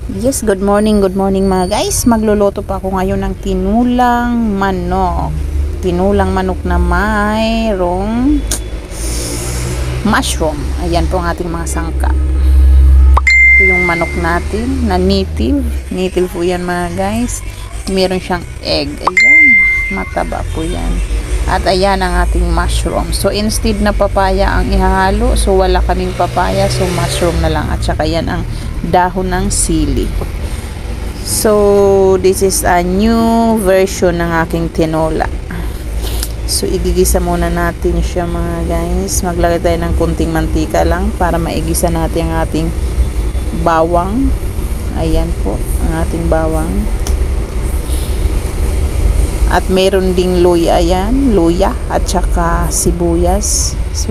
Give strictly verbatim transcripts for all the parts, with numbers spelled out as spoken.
Yes, good morning, good morning mga guys. Magluluto pa ako ngayon ng tinulang manok. Tinulang manok na mayroong mushroom. Ayan po ang ating mga sangka. Ito yung manok natin na native. Native po yan mga guys. Meron siyang egg. Ayan, mataba po yan. At ayan ang ating mushroom. So instead na papaya ang ihahalo, so wala kaming papaya, so mushroom na lang. At saka yan ang dahon ng sili. So this is a new version ng aking tinola. So igigisa muna natin siya mga guys. Maglagay tayo ng kunting mantika lang para maigisa natin ang ating bawang. Ayan po ang ating bawang. At meron ding luya, ayan, luya at saka sibuyas. So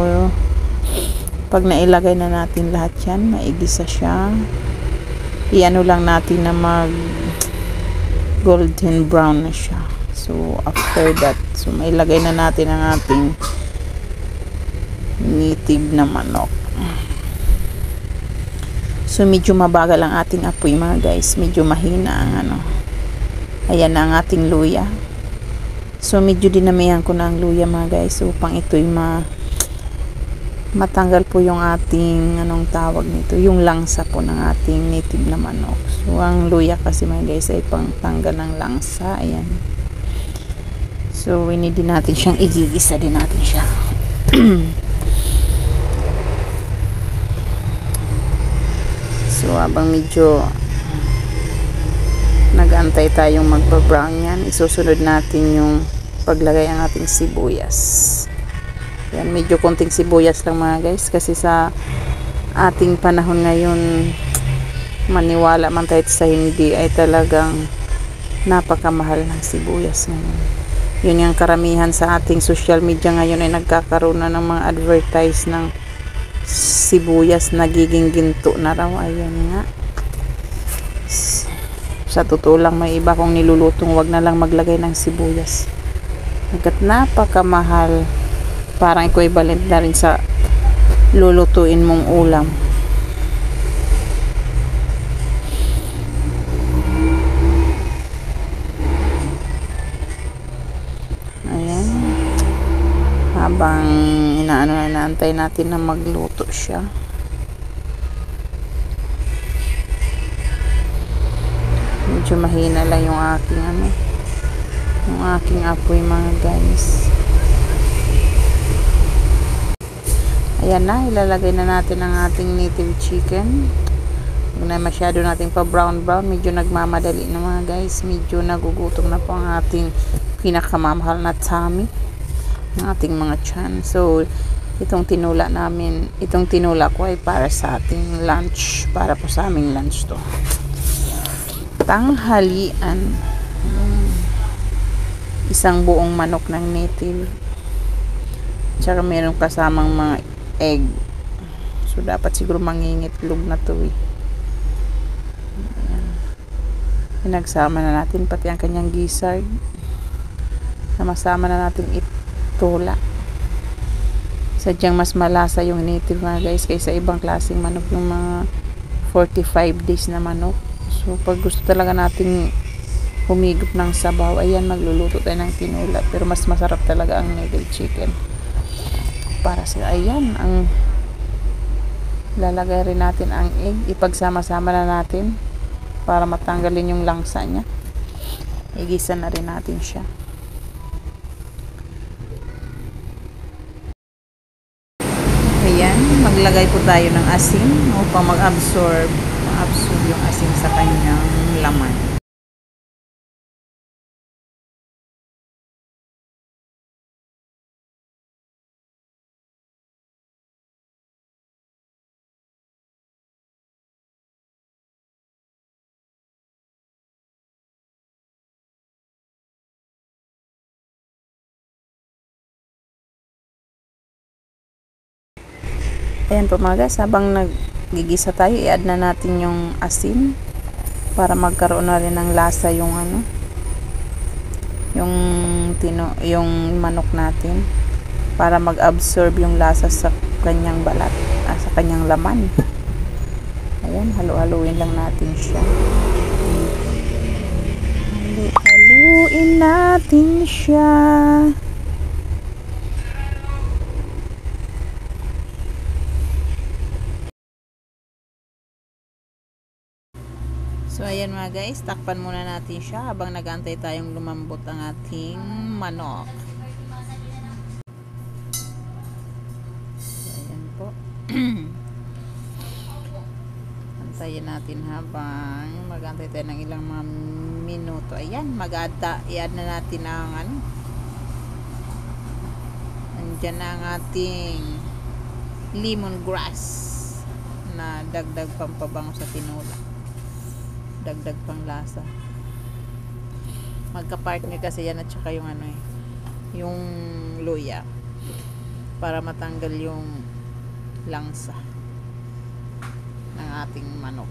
pag nailagay na natin lahat yan, maigisa siya. Iano lang natin na mag golden brown na siya. So after that, so mailagay na natin ang ating native na manok. So medyo mabagal ang ating apoy mga guys, medyo mahina ang ano. Ayan na ang ating luya. So medyo dinamihan ko na ang luya mga guys upang ito'y ma matanggal po yung ating anong tawag nito, yung langsa po ng ating native na manok. So ang luya kasi mga guys ay pang tanggal ng langsa. Ayan. So we need din natin siyang igigisa din natin siya. So habang medyo nag-antay tayong magpa-brown yan, isusunod natin yung paglagay ang ating sibuyas. Yan, medyo konting sibuyas lang mga guys, kasi sa ating panahon ngayon, maniwala man tayo sa hindi, ay talagang napakamahal ng sibuyas ngayon. Yun yung karamihan sa ating social media ngayon ay nagkakaroon na ng mga advertise ng sibuyas nagiging ginto na raw. Ayan nga. Sa totoo lang, may iba kong nilulutong wag na lang maglagay ng sibuyas. Hanggat napakamahal, parang equivalent na rin sa lulutuin mong ulam. Ayan. Habang inaano na, inaantay natin na magluto siya. Medyo mahina lang yung aking ano, yung aking apoy mga guys. Ayan na, ilalagay na natin ang ating native chicken. Huwag na masyado natin pa brown brown, medyo nagmamadali na mga guys, medyo nagugutom na po ang ating pinakamamahal na tummy, ng ating mga tiyan. So itong tinula namin, itong tinula ko ay para sa ating lunch, para po sa aming lunch to, tanghalian. Hmm. Isang buong manok ng native, tsaka meron kasamang mga egg. So dapat siguro mangingitlog na to eh. Ayan. Pinagsama na natin pati ang kanyang gizzard. Namasama na natin itola. Sadyang mas malasa yung native mga guys kaysa ibang klaseng manok, yung mga forty-five days na manok. So pag gusto talaga nating humigop ng sabaw, ayan, magluluto tayo ng tinula. Pero mas masarap talaga ang native chicken. Para sa, ayan, ang lalagay rin natin ang egg. Ipagsama-sama na natin para matanggalin yung langsa niya. Igisa na rin natin siya. Ayan, maglagay po tayo ng asin upang mag-absorb absorb yung asin sa kanyang laman. Ayan po mga guys, habang naggigisa tayo, i-add na natin yung asin para magkaroon na rin ng lasa yung ano, yung tino, yung manok natin, para mag-absorb yung lasa sa kanyang balat, ah, sa kanyang laman. Ayan, halo-haluin lang natin siya. Halo-haluin natin siya. So ayan mga guys, takpan muna natin siya habang nag-aantay tayong lumambot ang ating manok. So ayan po. Antayin natin habang mag-aantay tayo ng ilang mga minuto. Ayan, mag-add i-add na natin ang ano. Andiyan na ang ating lemongrass na dagdag pampabango sa tinola. Dagdag pang lasa. Magka-partner kasi yan at saka yung ano eh, yung luya para matanggal yung langsa ng ating manok.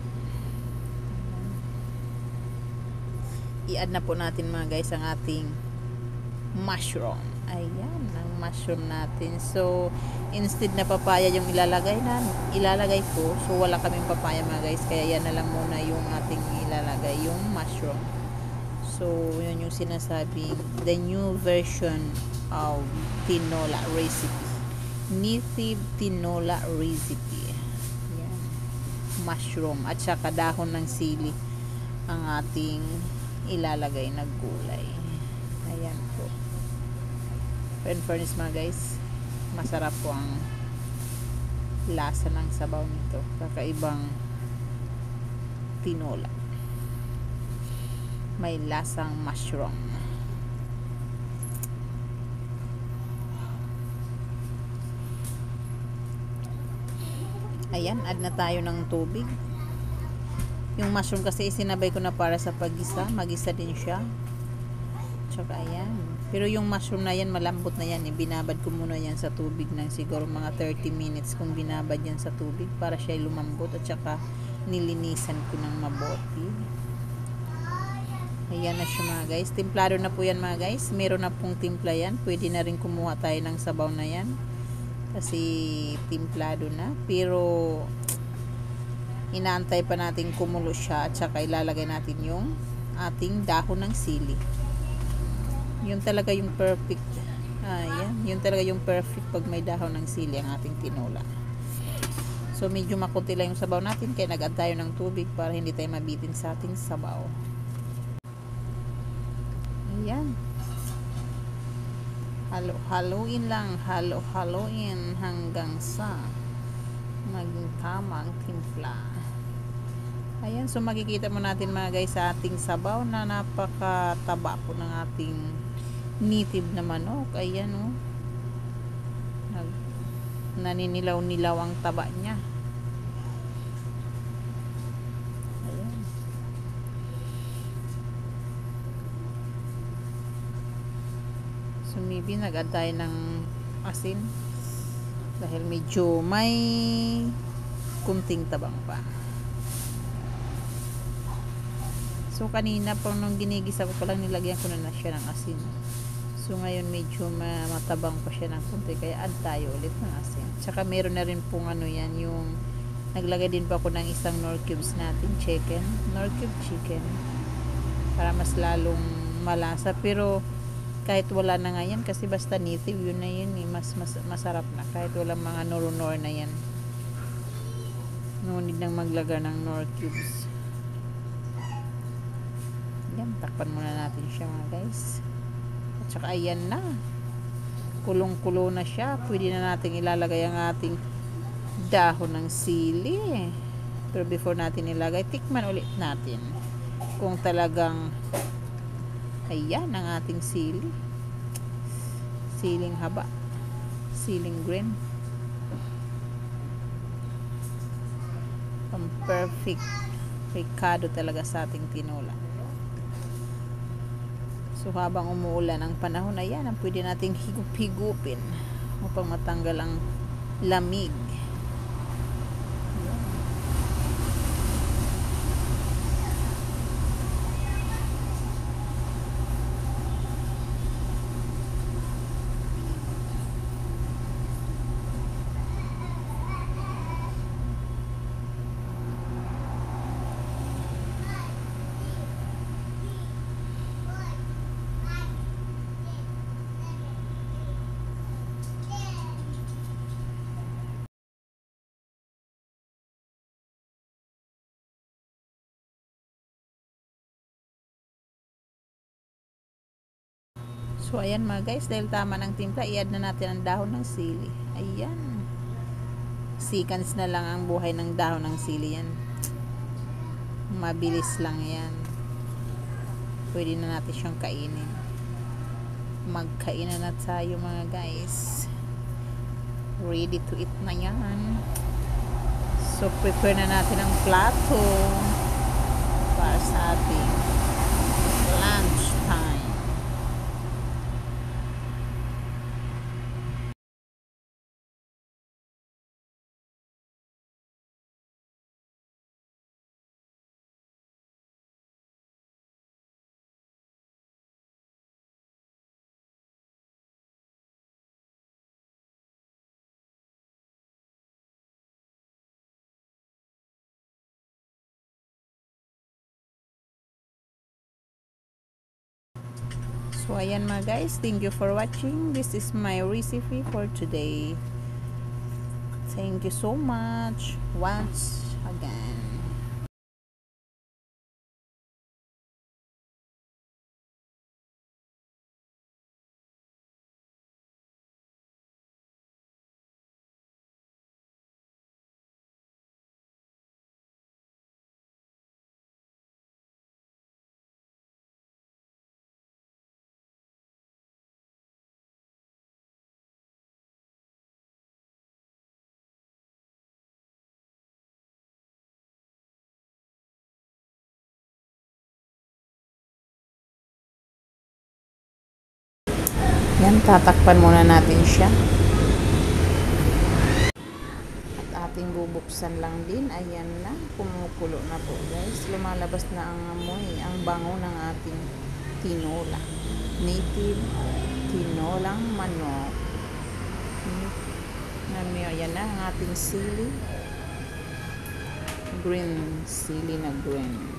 I-add na po natin mga guys ang ating mushroom. Ayan, ang mushroom natin. So, instead na papaya yung ilalagay na, ilalagay ko. So, wala kaming papaya mga guys. Kaya yan na lang muna yung ating ilalagay, yung mushroom. So, yun yung sinasabing the new version of tinola recipe. Native tinola recipe. Ayan. Mushroom at saka dahon ng sili ang ating ilalagay na gulay. Ayan po. In fairness mga guys, masarap po ang lasa ng sabaw nito. Kakaibang tinola. May lasang mushroom. Ayan, add na tayo ng tubig. Yung mushroom kasi isinabay ko na para sa paggisa. Magisa din siya. Tsaka ayan. Pero yung mushroom na yan, malambot na yan. Eh. Binabad ko muna yan sa tubig ng siguro mga thirty minutes kung binabad yan sa tubig para siya lumambot. At saka nilinisan ko ng mabuti. Ayan na siya mga guys. Templado na po yan mga guys. Meron na pong timpla yan. Pwede na rin kumuha tayo ng sabaw na yan. Kasi templado na. Pero inaantay pa natin kumulo siya. At saka ilalagay natin yung ating dahon ng sili. Yun talaga yung perfect. Ah, yan. Yun talaga yung perfect pag may dahon ng sili ang ating tinola. So, medyo makunti lang yung sabaw natin. Kaya nag-add tayo ng tubig para hindi tayo mabitin sa ating sabaw. Ayan. Halo-haloin lang. Halo-haloin hanggang sa maging tama ang timpla. Ayan. So, makikita mo natin mga guys sa ating sabaw na napakataba po ng ating native na manok. Ayan o. Oh. Nag, naninilaw-nilaw ang taba niya. Ayan. So maybe nag-add tayo ng asin. Dahil medyo may kunting tabang pa. So kanina po nung ginigisa ko palang nilagyan ko na na siya ng asin. So ngayon medyo matabang pa siya ng kunti kaya add tayo ulit ng asin. Tsaka meron na rin pong ano yan yung naglagay din pa ako ng isang Knorr cubes natin chicken. Knorr cube chicken. Para mas lalong malasa. Pero kahit wala na nga yan kasi basta native yun na yun eh, mas, mas masarap na. Kahit wala mga Knorr na yan. No need nang maglagay ng Knorr cubes. Yan, takpan muna natin siya mga guys. At saka ayan na. Kulong-kulo na siya. Pwede na natin ilalagay ang ating dahon ng sili. Pero before natin ilagay, tikman ulit natin. Kung talagang ayan ang ating sili. Siling haba. Siling green. Ang perfect Ricardo talaga sa ating tinola. So habang umuulan ang panahon, ayan ang pwede nating higup-higupin upang matanggal ang lamig. So ayan mga guys, dahil tama ng timpla, i-add na natin ang dahon ng sili. Ayan. Seconds na lang ang buhay ng dahon ng sili yan. Mabilis lang yan. Pwede na natin siyang kainin. Magkainan na tayo mga guys. Ready to eat na yan. So prepare na natin ang plato para sa ating lunch time. So ayan mga guys, thank you for watching. This is my recipe for today. Thank you so much once again. Yan, tatakpan muna natin siya. At ating bubuksan lang din. Ayan na, kumukulo na po guys. Lumalabas na ang amoy, ang bango ng ating tinola. Native tinolang manok. Ayan na ang ating sili. Green, sili na green.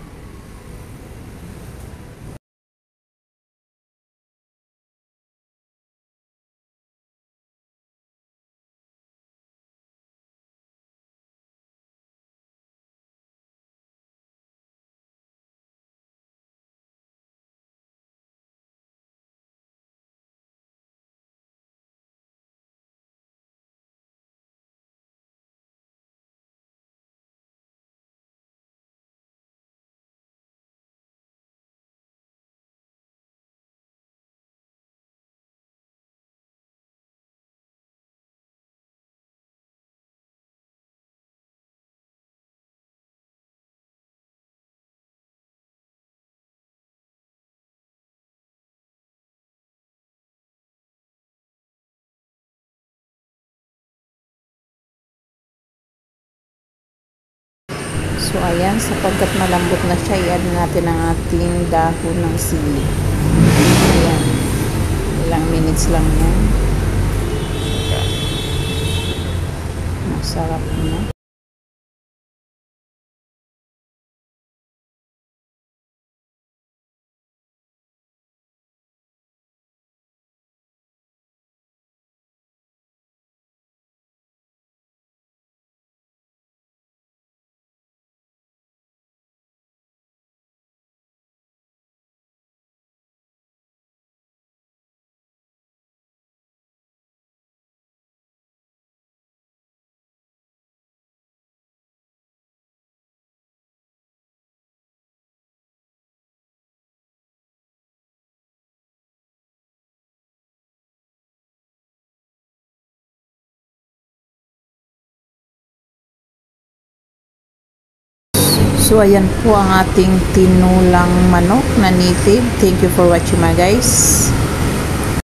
So ayan, sapagkat malambot na siya, i-add natin ang ating dahon ng sili. Ayan, ilang minutes lang yan. Masarap na. So ayan po ang ating tinulang manok na native. Thank you for watching mga guys.